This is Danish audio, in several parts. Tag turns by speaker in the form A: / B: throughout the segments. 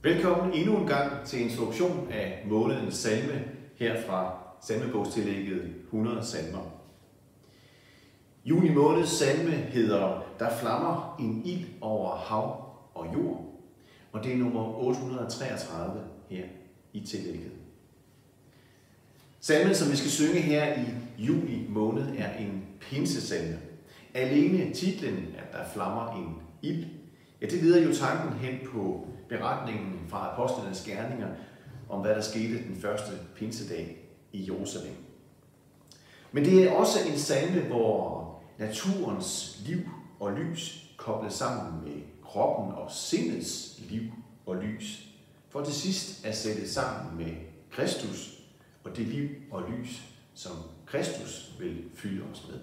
A: Velkommen endnu en gang til introduktion af månedens salme her fra salmebogstillægget 100 salmer. Juni måneds salme hedder "Der flammer en ild over hav og jord", og det er nummer 833 her i tillægget. Salmen, som vi skal synge her i juli måned, er en pinsesalme. Alene titlen, at der flammer en ild, ja, det leder jo tanken hen på beretningen fra apostlenes gerninger om, hvad der skete den første pinsedag i Jerusalem. Men det er også en salme, hvor naturens liv og lys kobles sammen med kroppen og sindets liv og lys, for til sidst at sætte sammen med Kristus og det liv og lys, som Kristus vil fylde os med.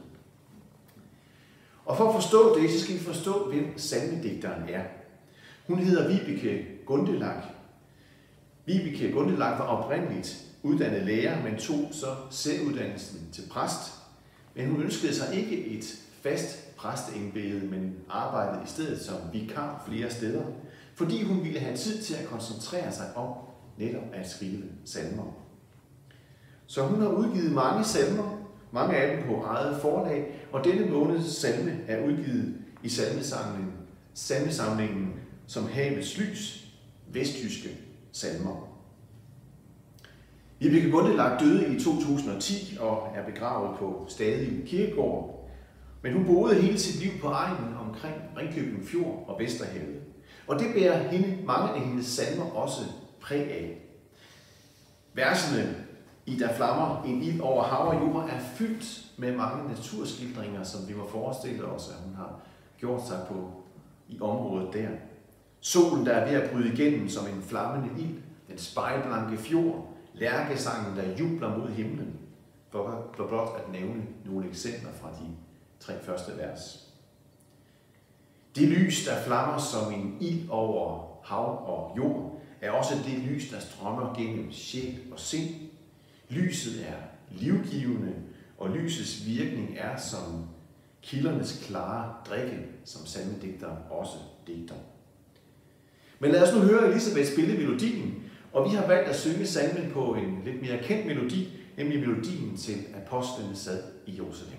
A: Og for at forstå det, så skal vi forstå, hvem salmedigteren er. Hun hedder Vibeke Gundelach. Vibeke Gundelach var oprindeligt uddannet lærer, men tog så selvuddannelsen til præst. Men hun ønskede sig ikke et fast præsteembede, men arbejdede i stedet som vikar flere steder, fordi hun ville have tid til at koncentrere sig om netop at skrive salmer. Så hun har udgivet mange salmer, mange af dem på eget forlag, og denne måneds salme er udgivet i salmesamlingen som Havets Lys, vestjyske salmer. Vibeke Gundelach døde i 2010 og er begravet på Stadil Kirkegård, men hun boede hele sit liv på egnen omkring Ringkøbing Fjord og Vesterhavet. Og det bærer mange af hendes salmer også præg af. Versene i "Der flammer en ild over hav og jord" er fyldt med mange naturskildringer, som vi må forestille os, at hun har gjort sig på i området der. Solen, der er ved at bryde igennem som en flammende ild, den spejlblanke fjord, lærkesangen, der jubler mod himlen, for blot at nævne nogle eksempler fra de 3 første vers. Det lys, der flammer som en ild over hav og jord, er også det lys, der strømmer gennem sjæl og sind. Lyset er livgivende, og lysets virkning er som kildernes klare drikke, som salmedigteren også digter. Men lad os nu høre Elisabeth spille melodien, og vi har valgt at synge salmen på en lidt mere kendt melodi, nemlig melodien til "Apostlene sad i Jerusalem".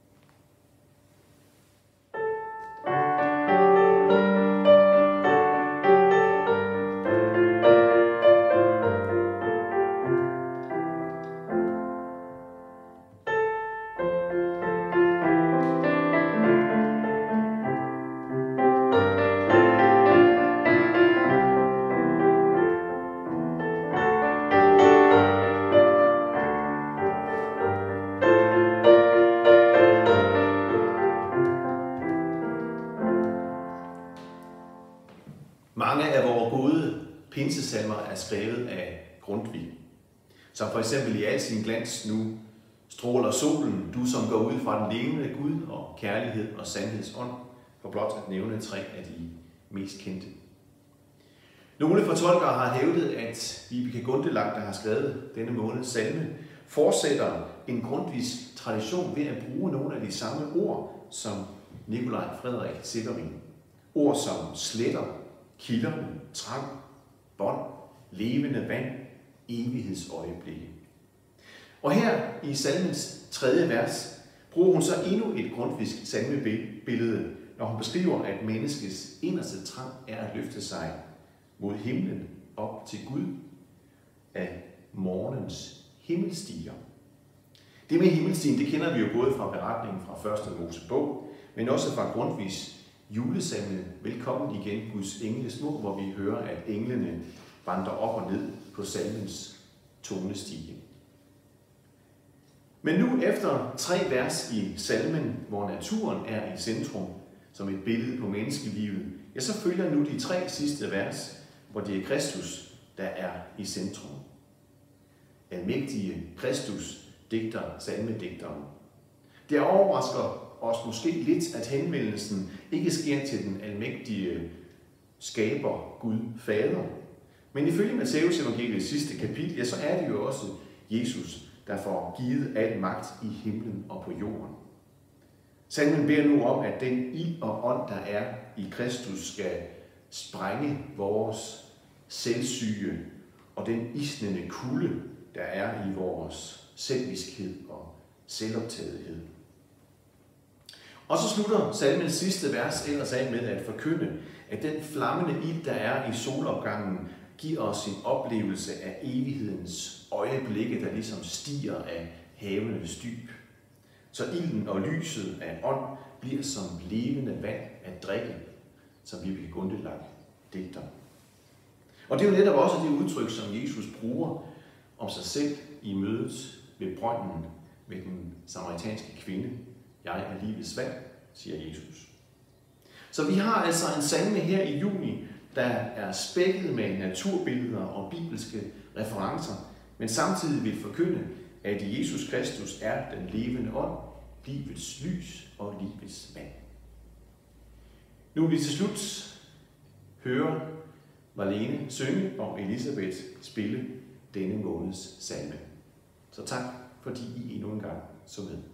A: Mange af vores gode pinsesalmer er skrevet af Grundtvig, som for eksempel "I al sin glans nu stråler solen, du som går ud fra den levende Gud og kærlighed og sandhedsånd", for blot at nævne 3 af de mest kendte. Nogle fortolkere har hævdet, at Vibeke Gundelach, der har skrevet denne måneds salme, fortsætter en Grundtvigs tradition ved at bruge nogle af de samme ord som Nikolaj Frederik Severin. Ord som sletter, kilderne, trang, bånd, levende vand, evighedsøjeblikke. Og her i salmens 3. vers bruger hun så endnu et grundtvigsk salmebillede, når hun beskriver, at menneskets inderste trang er at løfte sig mod himlen op til Gud af morgens himmelstiger. Det med himmelstigen, det kender vi jo både fra beretningen fra 1. Mosebog, men også fra Grundtvigs julesalme "Velkommen igen, Guds engle små", hvor vi hører, at englene vandrer op og ned på salmens tonestige. Men nu efter 3 vers i salmen, hvor naturen er i centrum som et billede på menneskelivet, ja, så følger nu de 3 sidste vers, hvor det er Kristus, der er i centrum. Almægtige Kristus, digter salmedigteren. Det overrasker os måske lidt, at henvendelsen ikke sker til den almægtige skaber Gud Fader. Men ifølge Matthæus evangeliets sidste kapitel, ja, så er det jo også Jesus, der får givet al magt i himlen og på jorden. Salmen beder nu om, at den ild og ånd, der er i Kristus, skal sprænge vores selvsyge og den isnende kulde, der er i vores selviskhed og selvoptagethed. Og så slutter salmens sidste vers ellers af med at forkynde, at den flammende ild, der er i solopgangen, giver os en oplevelse af evighedens øjeblikke, der ligesom stiger af havenes dyb. Så ilden og lyset af ånd bliver som levende vand at drikke, som Vibeke Gundelag digter. Og det er jo netop også det udtryk, som Jesus bruger om sig selv i mødet ved brønden med den samaritanske kvinde. Jeg er livets vand, siger Jesus. Så vi har altså en salme her i juni, der er spækket med naturbilleder og bibelske referencer, men samtidig vil forkynde, at Jesus Kristus er den levende ånd, livets lys og livets vand. Nu vil vi til slut høre Marlene synge og Elisabeth spille denne måneds salme. Så tak, fordi I endnu en gang så med.